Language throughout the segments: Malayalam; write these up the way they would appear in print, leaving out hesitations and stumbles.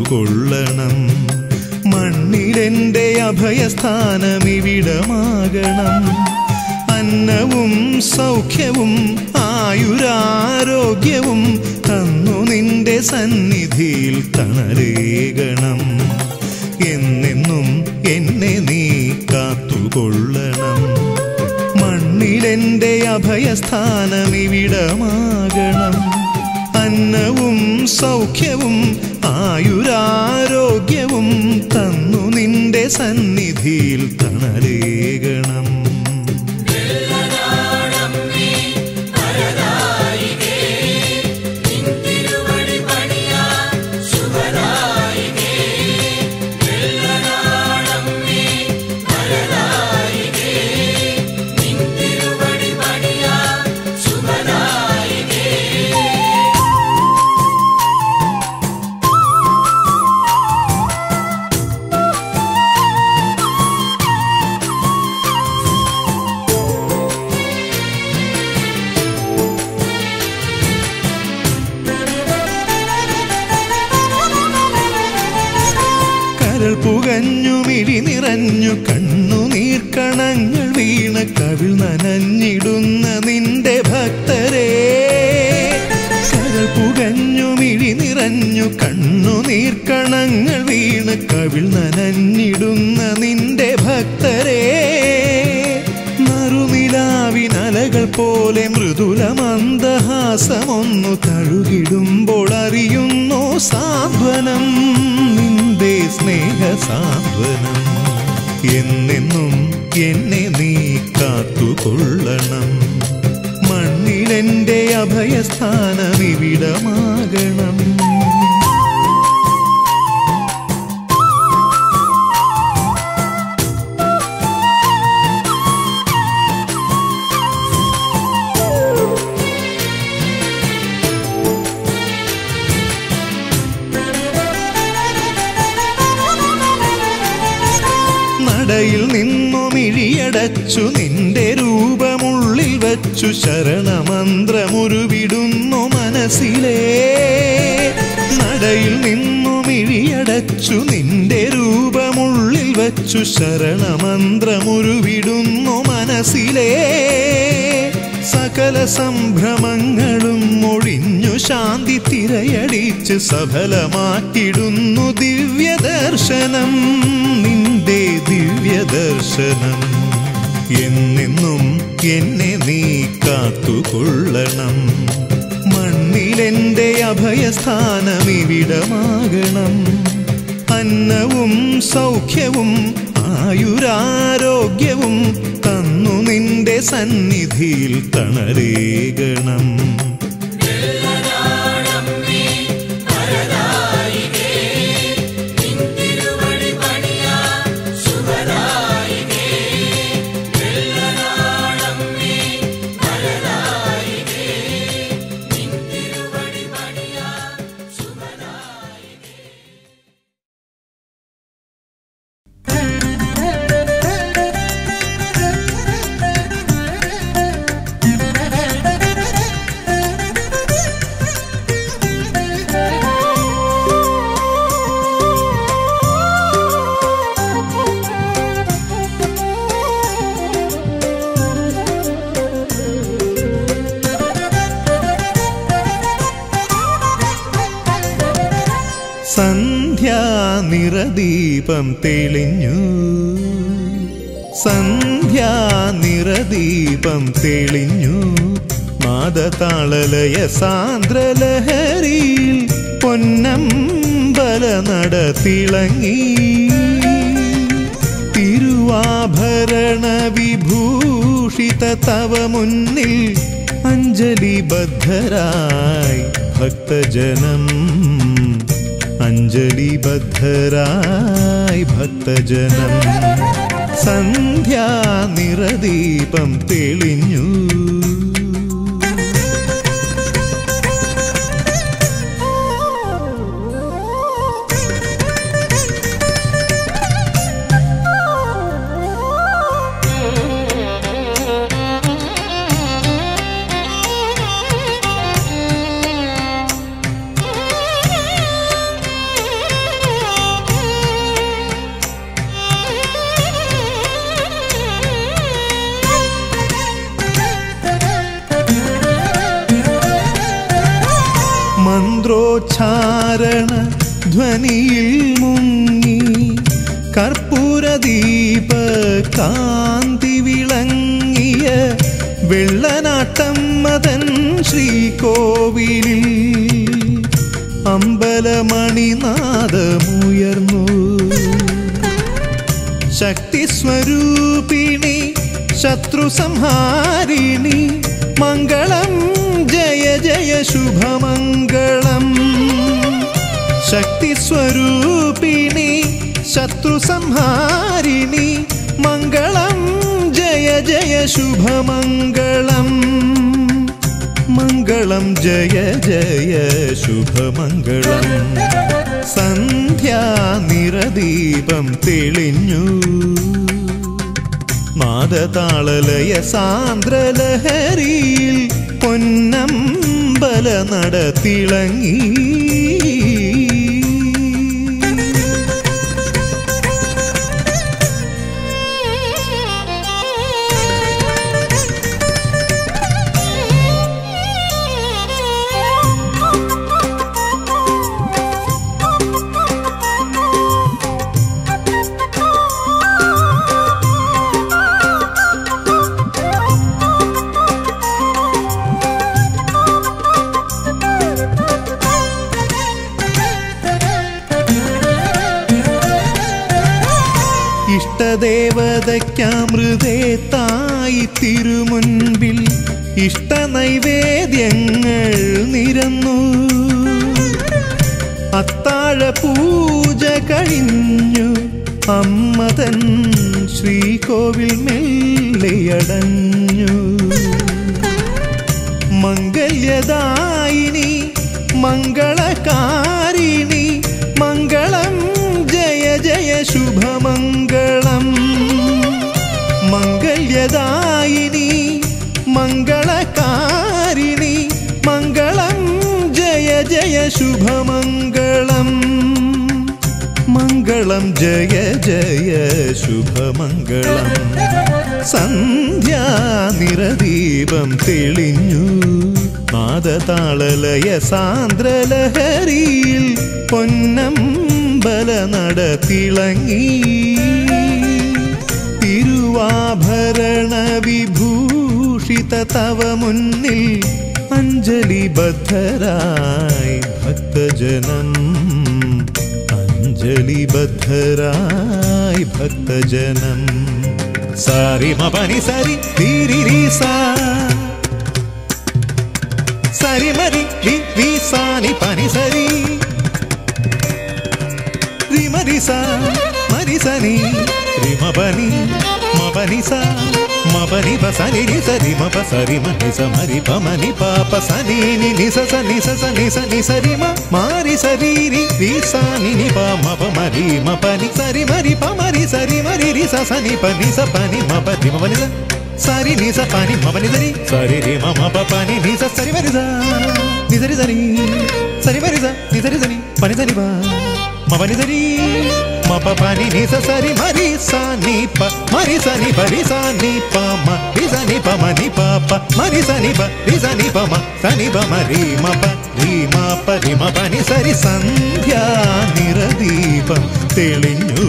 കാത്തുകൊള്ളണം. മണ്ണിലെന്റെ അഭയസ്ഥാനമിവിടമാകണം. അന്നവും സൗഖ്യവും ആയുരാരോഗ്യവും തന്നു നിന്റെ സന്നിധിയിൽ തണലേകണം. എന്നെന്നും എന്നെ നീ കാത്തുകൊള്ളണം. മണ്ണിലെന്റെ അഭയസ്ഥാനമിവിടമാകണം. അന്നവും സൗഖ്യവും ആയുരാരോഗ്യവും തന്നു നിന്റെ സന്നിധിയിൽ തണലേകണം. പുകഞ്ഞു മിഴി നിറഞ്ഞു കണ്ണുനീർക്കണങ്ങൾ വീണ് കവിൾ നനഞ്ഞിടുന്ന നിന്റെ ഭക്തരെ. കരൾ പുകഞ്ഞു മിഴി നിറഞ്ഞു കണ്ണുനീർക്കണങ്ങൾ വീണ് കവിൾ നനഞ്ഞിടുന്ന നിന്റെ ഭക്തരെ. നറുനിലാവിനലകൾ പോലെ മൃദുല മന്ദഹാസമൊന്നു തഴുകിടുമ്പോൾ അറിയുന്നു സാന്ത്വനം, നിന്റെ സ്നേഹ സാന്ത്വനം. എന്നെന്നും എന്നെ നീ കാത്തുകൊള്ളണം. മണ്ണിലെന്റെ അഭയസ്ഥാനമിവിടമാകണം. നടയിൽ നിന്നു മിഴിയടച്ചു നിന്റെ രൂപമുള്ളിൽ വച്ചു ശരണമന്ത്രമുരുവിടുന്നു മനസ്സിലേ. നടയിൽ നിന്നു മിഴിയടച്ചു നിന്റെ രൂപമുള്ളിൽ വച്ചു ശരണമന്ത്രമുരുവിടുന്നു മനസ്സിലേ. സകല സംഭ്രമങ്ങളും ഒഴിഞ്ഞു ശാന്തി തിരയടിച്ച് സഫലമാക്കിടുന്നു ദിവ്യദർശനം, നിന്റെ ദിവ്യദർശനം. എന്നെന്നും എന്നെ നീ കാത്തുകൊള്ളണം. മണ്ണിലെന്റെ അഭയസ്ഥാനമിവിടമാകണം. അന്നവും സൗഖ്യവും ആയുരാരോഗ്യവും തന്നു നിന്റെ സന്നിധിയിൽ തണലേകണം. സന്ധ്യാനിറദീപം തെളിഞ്ഞു, സന്ധ്യാനിറദീപം തെളിഞ്ഞു. നാദതാളലയ സാന്ദ്രലഹരിയിൽ പൊന്നമ്പല നട തിളങ്ങി. തിരുവാഭരണ വിഭൂഷിത തവ മുന്നിൽ അഞ്ജലിബദ്ധരായി ഭക്തജനം, അഞ്ജലിബദ്ധരായി ഭക്തജനം. സന്ധ്യാനിറദീപം തെളിഞ്ഞു. ധ്വനിയിൽ മുങ്ങി കർപ്പൂരദീപ കാന്തി വിളങ്ങിയ വെള്ളനാട്ടം മതൻ ശ്രീകോവിലിൽ അമ്പലമണിനാദമുയർന്നു. ശക്തിസ്വരൂപിണി ശത്രുസംഹാരിണി മംഗളം ജയ ജയ ശുഭമംഗളം. ശക്തിസ്വരൂപിണി ശത്രുസംഹാരിണി മംഗളം ജയ ജയ ശുഭമംഗളം. മംഗളം ജയ ജയ ശുഭമംഗളം. സന്ധ്യാനിറദീപം തെളിഞ്ഞു. നാദതാളലയ സാന്ദ്രലഹരിയിൽ പൊന്നമ്പല നട തിളങ്ങി. ഇഷ്ടദേവതയ്ക്കമൃതേത്തായി തിരുമുൻപിൽ ഇഷ്ടനൈവേദ്യങ്ങൾ നിരന്നു. അത്താഴ പൂജ കഴിഞ്ഞു. അമ്മതൻ ശ്രീകോവിൽ മെല്ലെയടഞ്ഞു. മംഗല്യദായിനി മംഗളകാരിണി മംഗളം ജയ ജയ ശുഭമംഗളം. മംഗല്യദായിനി മംഗളകാരിണി മംഗളം ജയ ജയ ശുഭമംഗളം. മംഗളം ജയ ജയ ശുഭമംഗളം. സന്ധ്യാനിറദീപം തെളിഞ്ഞു. നാദതാളലയ സാന്ദ്രലഹരിയിൽ പൊന്നമ്പല നട തിളങ്ങി. തിരുവാഭരണ വിഭൂഷിത തവ മുന്നിൽ അഞ്ജലിബദ്ധരായി ഭക്തജനം. അഞ്ജലിബദ്ധരായി ഭക്തജനം. സാരി മപനി സരി ധീരി സാ സരി മരി രി സാനി പനി സരി രി മരി സാ മരി സനി രി മപനി മപനി സാ മപനി പസനി നി സരി മപ സരി മനി സ മരി പമനി പാപ സനി നി നി സ നി സ നി സ നി സരി മ മാരി സരി രി രി സാനി നി പ മപ മരി മപനി സരി മരി പമരി സരി മരി രി സ നി പനി സ പനി മപ രി മപനി സ സരി നി സ പനി മപനി സരി സരി രി മ മപ പനി നി സ സരി മരി സ നി സരി സരി സരി മരി സ നി സരി സരി പനി സരി പ മപനി സരി മപ പനി നി സ സരി മരി സ നി പ മരി സ നി പരി സ നി പ മ രി സ നി പ മ നി പ പ മരി സ നി പ രി സ നി പ മ സ നി പ മ രി മ പ രി മ പ രി മ പ നി സരി. സന്ധ്യാനിറദീപം തെളിഞ്ഞു.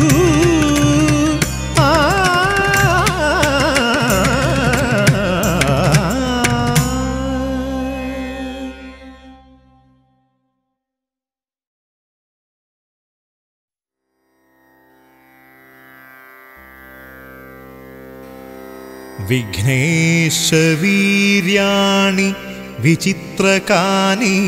വിഘ്നേശവീര്യാണി വിചിത്രകാനി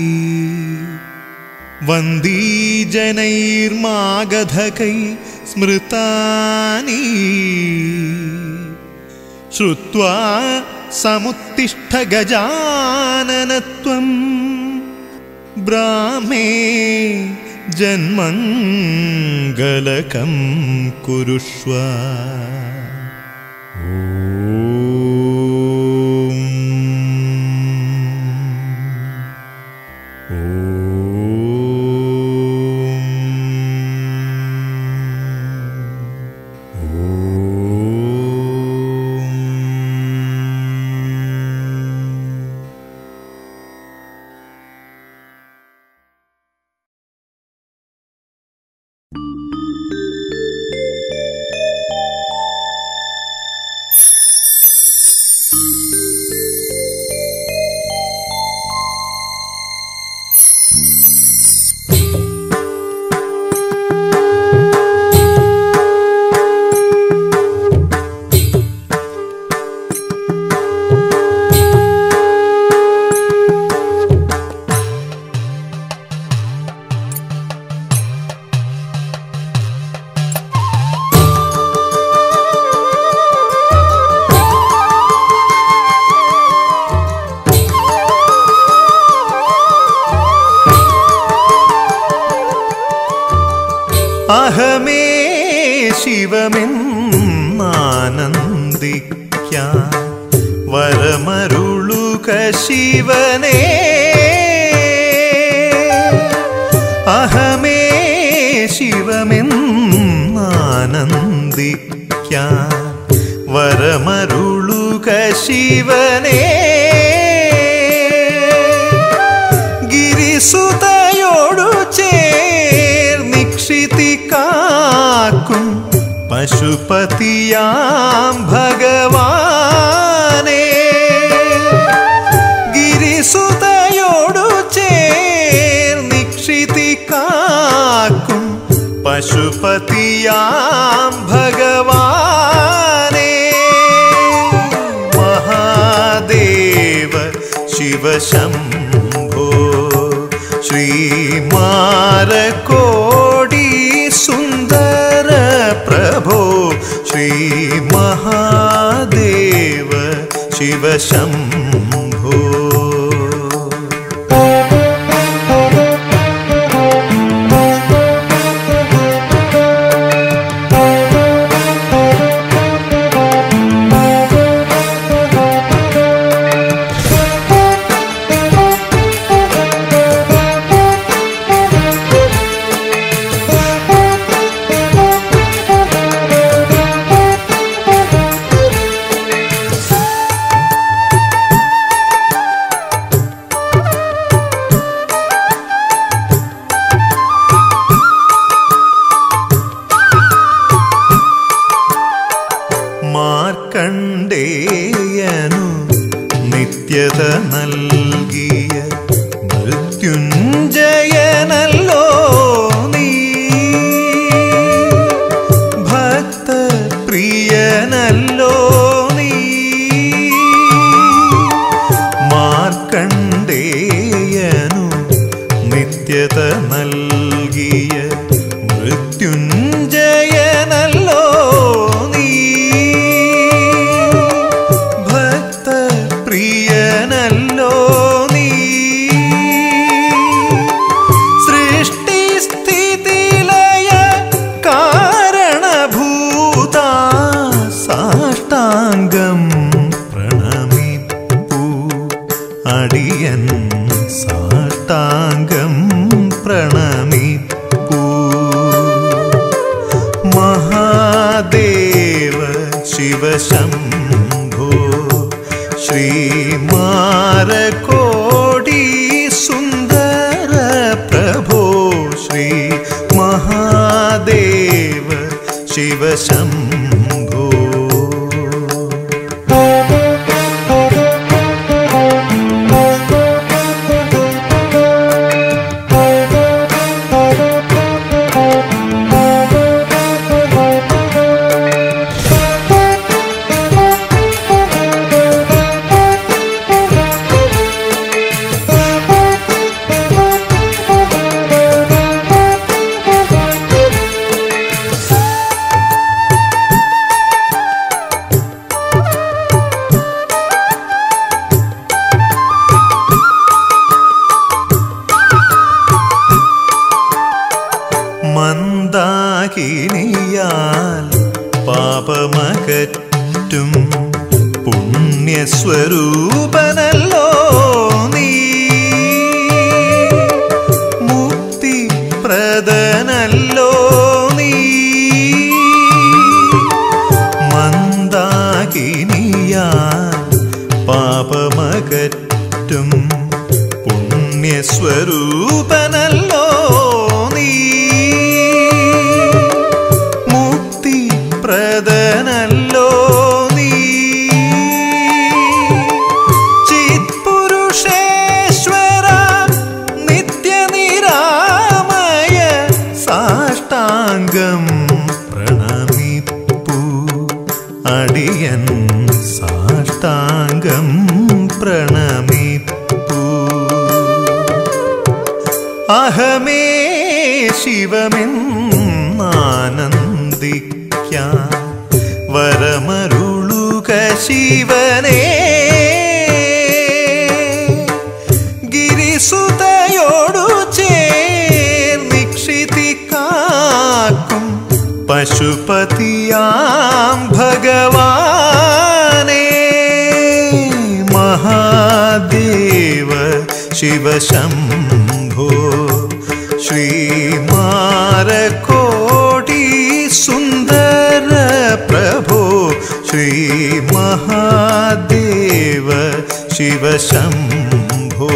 വന്ദീജനൈർമാഗധകൈ സ്മൃതാനി. ശ്രുത്വാ സമുത്തിഷ്ഠ ഗജാനനത്വം ബ്രാഹ്മേ ജന്മംഗലകം കുരുഷ്വ. അഹമേ ശിവമെന്നാനന്ദിക്കാൻ വരമരുളുക ശിവനേ. അഹമേ ശിവമെന്നാനന്ദിക്കാൻ വരമരുളുക ശിവനേ. ഗിരിസുതയോടു ചേർന്നിക്ഷിതി കാക്കും പശുപതിയാം ഭഗവാനേ. ഗിരിസുതയോടു ചേർന്നിക്ഷിതി കാക്കും പശുപതിയാം ഭഗവാനേ. മഹാദേവ ശിവശംഭോ ശ്രീമാരകോടി സുന്ദര പ്രഭോ. ശ്രീ മഹാദേവ ശിവശംഭോ. മാർക്കണ്ഡേയനു നിത്യത നൽകിയ മൃത്യുഞ്ജയനല്ലോ നീ. ഭക്തപ്രിയനല്ലോ നീ. മാർക്കണ്ഡേയനു നിത്യത നൽകിയ മൃത്യുഞ്ജയനല്ലോ നീ. ഭക്തപ്രിയനല്ലോ നീ. സൃഷ്ടിസ്ഥിതിലയ കാരണഭൂത സാഷ്ടാംഗം പ്രണമിപ്പൂ അടിയൻ. സാഷ്ടാംഗം പ്രണമിപ്പൂ. മഹാദേവ ശിവശംഭോ ശ്രീമാരകോടി സുന്ദര പ്രഭോ. ശ്രീ മഹാദേവ ശിവശംഭോ. മന്ദാകിനിയാൽ പാപമകറ്റും പുണ്യസ്വരൂപനല്ലോ നീ. മുക്തിപ്രദനല്ലോ നീ. മന്ദാകിനിയാൽ പാപമകറ്റും പുണ്യസ്വരൂപനല്ലോ നീ. മുക്തിപ്രദനല്ലോ നീ. ചിത്പുരുഷേശ്വര നിത്യനിരാമയ സാഷ്ടാംഗം പ്രണമിപ്പൂ അടിയൻ. സാഷ്ടാംഗം പ്രണമിപ്പൂ. അഹമേ ശിവമെന്നാനന്ദിക്കാൻ വരമരുളുക ശിവനേ. ഗിരിസുതയോടു ചേർന്നിക്ഷിതി കാക്കും महादेव शिव शंभो श्रीमारकोटि सुंदर प्रभो श्री महादेव शिव शंभो।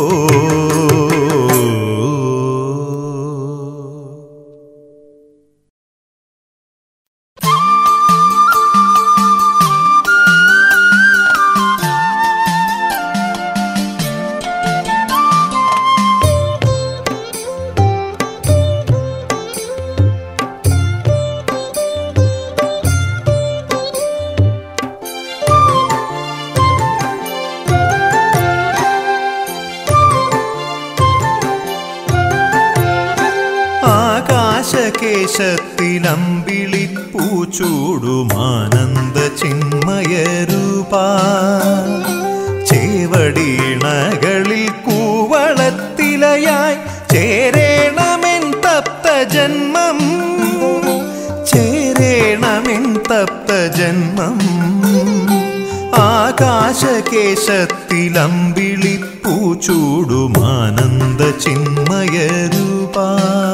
ആകാശകേശത്തിലമ്പിളിപ്പൂച്ചൂടുമാനന്ദ ചിന്മയരൂപാ ചേവടീണകളിൽ കൂവളത്തിലയായി ചേരേണമെൻ തപ്തജന്മം ചേരേണമെൻ തപ്തജന്മം ആകാശകേശത്തിലമ്പിളിപ്പൂച്ചൂടുമാനന്ദ ചിന്മയരൂപാ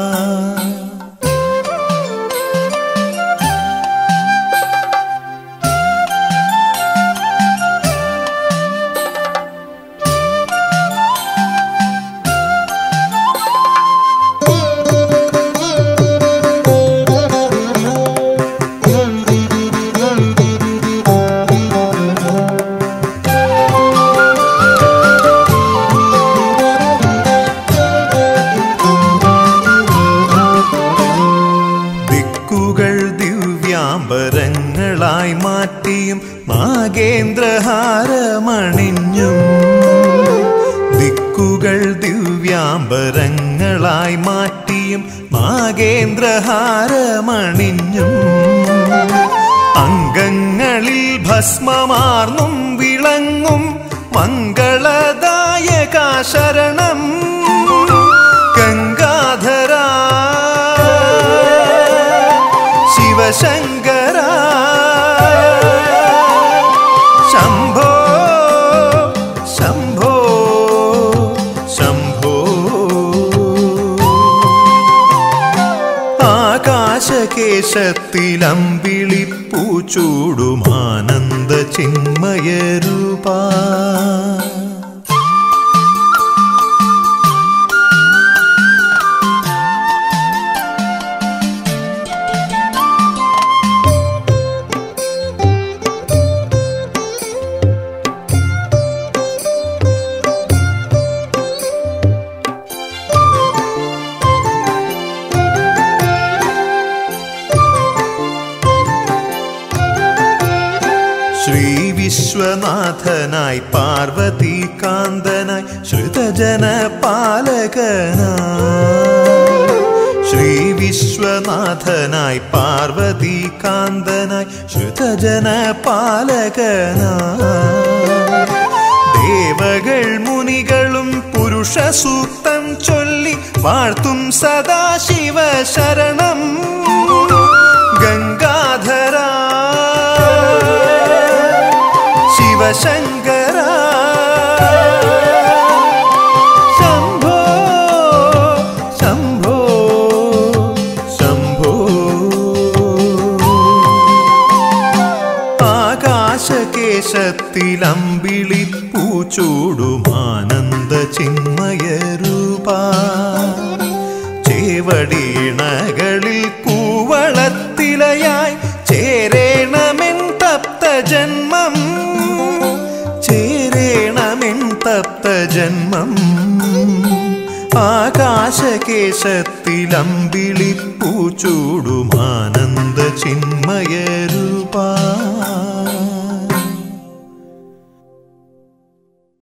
ദിവ്യാംബരങ്ങളായി മാറ്റിയും നാഗേന്ദ്രഹാരമണിഞ്ഞും ദിക്കുകൾ ദിവ്യാംബരങ്ങളായി മാറ്റിയും നാഗേന്ദ്രഹാരമണിഞ്ഞും അംഗങ്ങളിൽ ഭസ്മമാർന്നും വിളങ്ങും മംഗളദായക ശരണം ഗംഗാധരാ ശിവശങ്കര ശംഭോ ശംഭോ ശംഭോ ആകാശകേശത്തിലമ്പിളിപ്പൂച്ചൂടുമാനന്ദ ചിന്മയരൂപാ വിശ്വനാഥനായി പാർവതീകാന്തനായി ശ്രുതജനപാലകനായി ശ്രീ വിശ്വനാഥനായി പാർവതീകാന്തനായി ശ്രുതജനപാലകനായി ദേവകൾ മുനികളും പുരുഷ സൂക്തം ചൊല്ലി വാഴ്ത്തും സദാശിവ ശരണം ഗംഗാധരാ ശിവശങ്കര ശംഭോ ശംഭോ ശംഭോ ആകാശകേശത്തിലമ്പിളിപ്പൂച്ചൂടുമാനന്ദ ചിന്മയരൂപാ ചേവടീണകളിൽ കൂവളത്തിലയായി ചേരേണമെൻ തപ്തജന്മം ചേരേണമെൻ തപ്തജന്മം ആകാശകേശത്തിലമ്പിളിപ്പൂച്ചൂടുമാനന്ദ ചിന്മയരൂപാ